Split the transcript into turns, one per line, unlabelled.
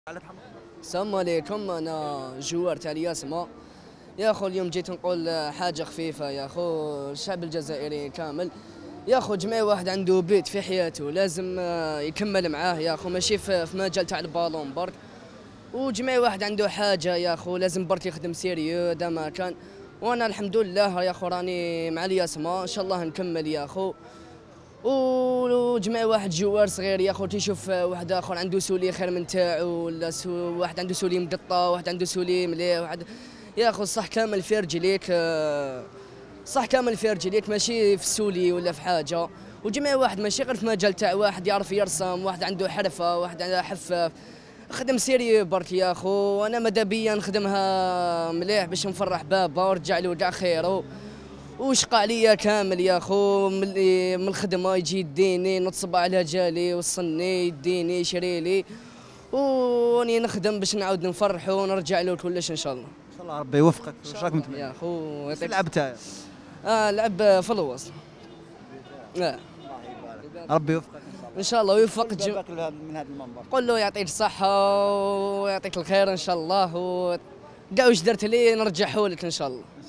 السلام عليكم. انا جوار تاع الياسمه يا اخو. اليوم جيت نقول حاجه خفيفه يا اخو. الشعب الجزائري كامل يا اخو، جميع واحد عنده بيت في حياته لازم يكمل معاه يا اخو، ماشي في مجال تاع البالون برك. وجميع واحد عنده حاجه يا اخو لازم برك يخدم سيريو دا ما كان. وانا الحمد لله يا اخو راني مع الياسمه ان شاء الله نكمل يا اخو. وجمع واحد جوار صغير يا اخو تيشوف واحد اخر عنده سولي خير من تاعو، ولا واحد عنده سولي مقطع، واحد عنده سولي مليح، واحد يا اخو الصح كامل في رجليك، صح كامل في رجليك ماشي في السولي ولا في حاجه. وجميع واحد ماشي غير في مجال تاع واحد يعرف يرسم، واحد عنده حرفه، واحد عنده حفاف. خدم سيري برك يا اخو، وانا ماذا بيا نخدمها مليح باش نفرح بابا ورجع له كاع خيره. وشقى عليا كامل يا اخو، من الخدمه يجي يديني نتصب على جالي وصلني يديني يشري لي، وراني نخدم باش نعاود نفرحو ونرجع له كلش ان شاء الله.
ان شاء الله ربي يوفقك. واش راك متمنى
يا اخو يعطيك.
لعبتها؟
لعب في الوسط.
ربي يوفقك
ان شاء الله ويوفق
من هذا المنبر.
قول له يعطيك الصحه ويعطيك الخير ان شاء الله، وكاع واش درت لي نرجعه لك ان شاء الله.